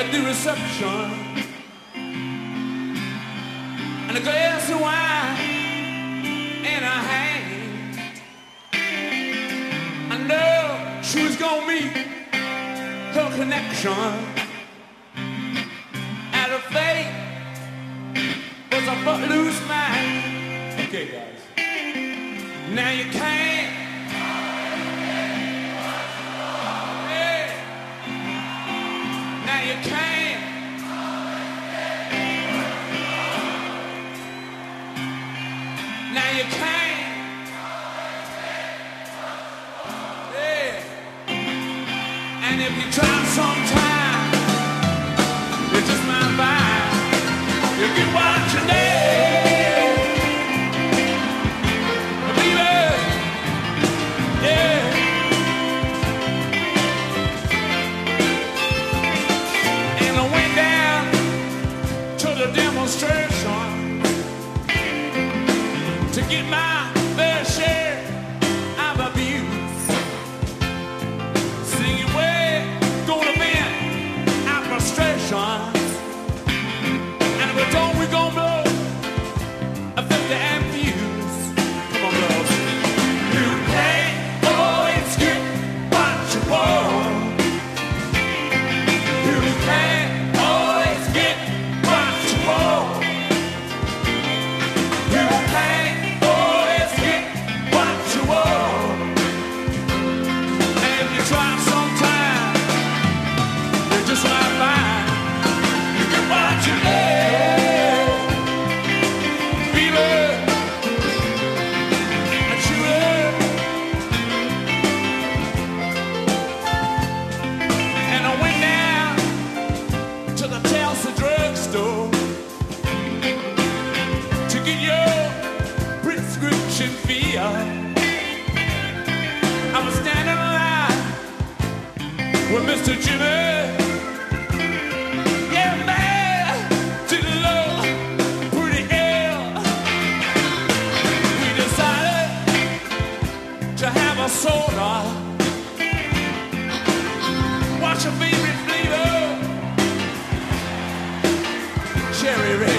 at the reception, and a glass of wine in her hand. I know she was gonna meet her connection, and her fate was a footloose man. Okay, guys. Now you can't. Yeah. Now you can't. Now you can't. Yeah. And if you try sometime, you just might find you get what you need. Demonstration to get my fair share of abuse. Singing way, gonna vent our frustrations, and if we don't, we gon' blow a 50 amp fuse. Come on, girls. You can't always get what you want. You can't always get what you want. You can't always get what you want. And if you try sometime, you just might find you get what you need. Feel it, and chew it. And I went down to the Chelsea drugstore to get your prescription filled. I was standing in line with Mr. Jimmy. Yeah, man, did look pretty ill. We decided to have a soda. What's your favorite flavor? Cherry red.